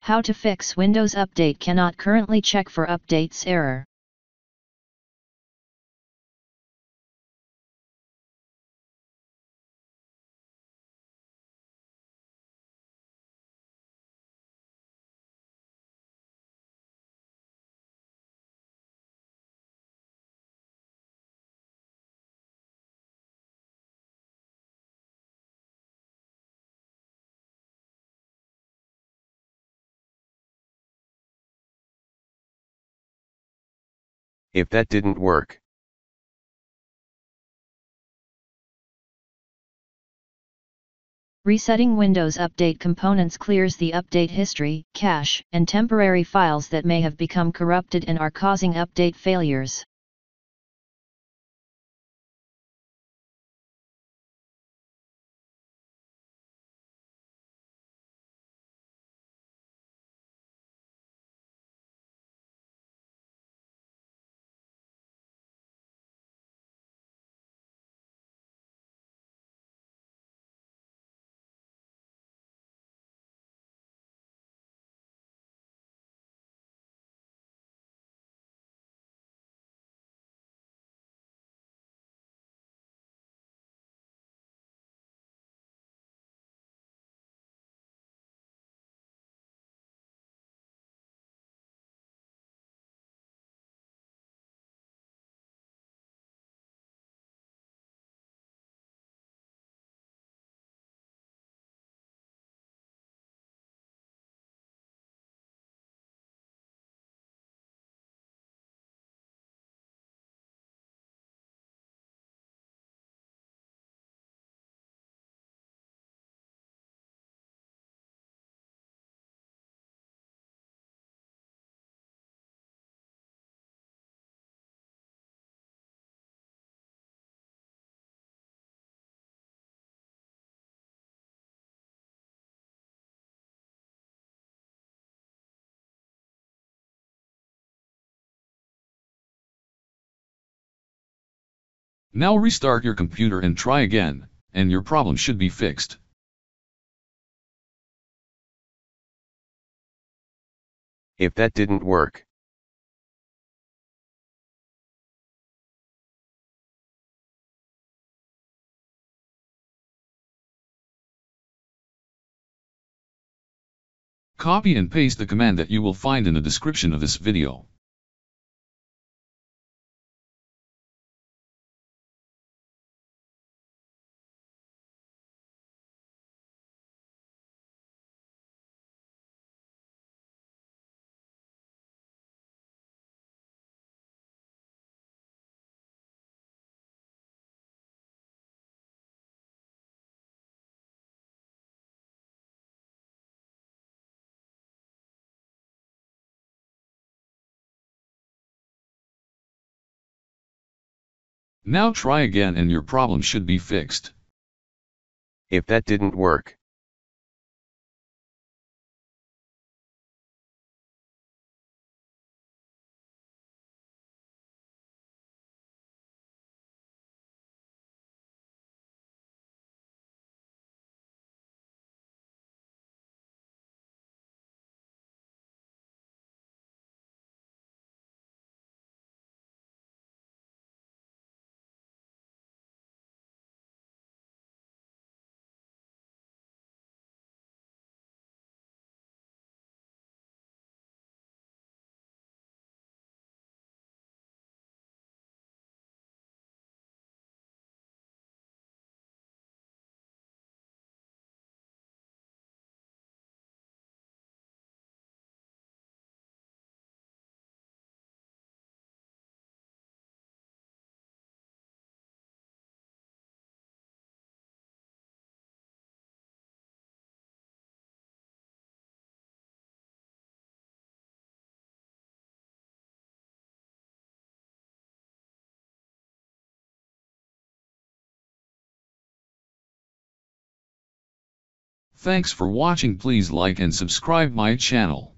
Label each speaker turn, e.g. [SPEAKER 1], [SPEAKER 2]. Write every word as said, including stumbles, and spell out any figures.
[SPEAKER 1] How to fix Windows Update cannot currently check for updates error.
[SPEAKER 2] If that didn't work.
[SPEAKER 1] Resetting Windows Update components clears the update history, cache, and temporary files that may have become corrupted and are causing update failures.
[SPEAKER 3] Now restart your computer and try again, and your problem should be fixed.
[SPEAKER 2] If that didn't work.
[SPEAKER 3] Copy and paste the command that you will find in the description of this video. Now try again and your problem should be fixed.
[SPEAKER 2] If that didn't work.
[SPEAKER 3] Thanks for watching. Please like and subscribe my channel.